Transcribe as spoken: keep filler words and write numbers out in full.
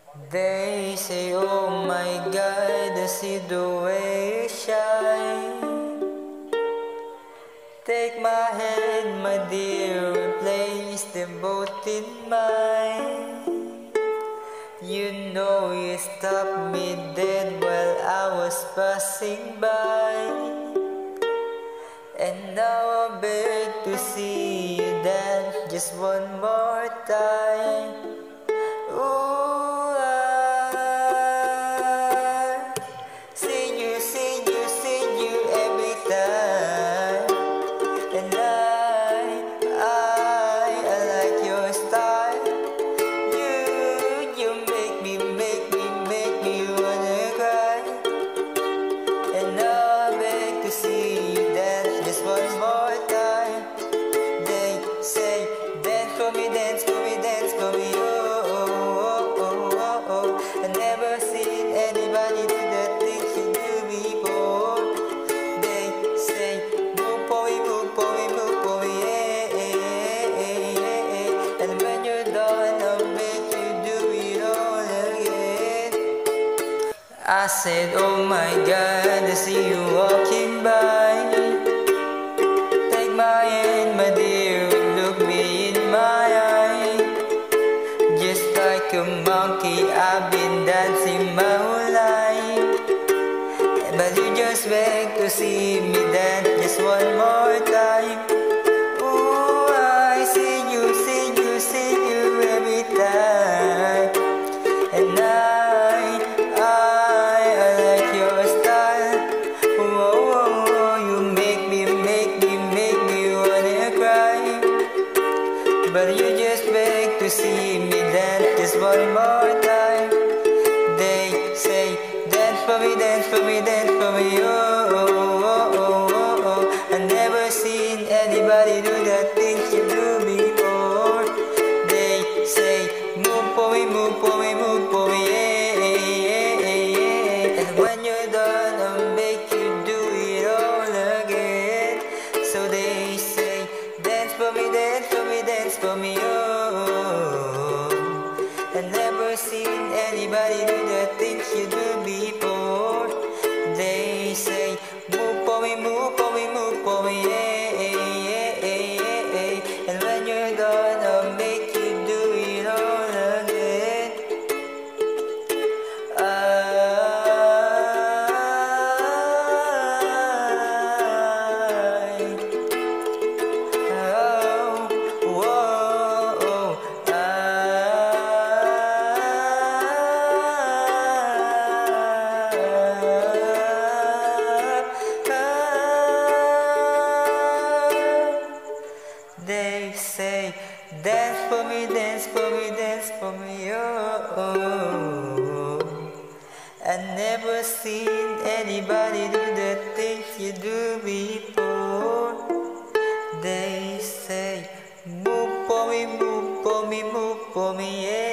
They say, oh my God, I see the way you shine. Take my hand, my dear, and place them both in mine. You know you stopped me dead while I was passing by. And now I beg to see you dance just one more time. Ooh, I see you, see you, see you every time. And I, I, I like your style. You, you make me, make me, make me wanna cry. And now I beg to see you dance just one more time. They say, dance for me, dance for me, dance for me, oh, oh, oh, oh, oh. I never seen anybody do the things you do before. They say, move for me, move for me, move for me, yeah, yeah, yeah, yeah, yeah. And when you're done, I'll make you do it all again. I said, oh my God, I see you walking by. Take my hand, my dear, look me in my eye. Just like a monkey, I've been dancing my whole life. But you just beg to see me dance just one more time. Ooh, I see you, see you, see you every time. And I, I, I like your style. Whoa, whoa, whoa, you make me, make me, make me wanna cry. But you just beg to see me dance just one more time. They say, dance for me, dance for me, dance for me, oh, oh, oh, oh, oh, oh. I never seen anybody do the things you do before. They say, move for me, move for me, move for me, yeah, yeah, yeah, yeah. And when you're done, I'll make you do it all again. So they say, dance for me, dance for me, dance for me, oh. I never seen anybody do the things you do before. They say, move for me, move for me, move for me, yeah, yeah, yeah, yeah, yeah. And when you're done, I'll make you do it all again. They say, dance for me, dance for me, dance for me, oh, oh. I never seen anybody do the things you do before. They say, move for me, move for me, move for me, yeah.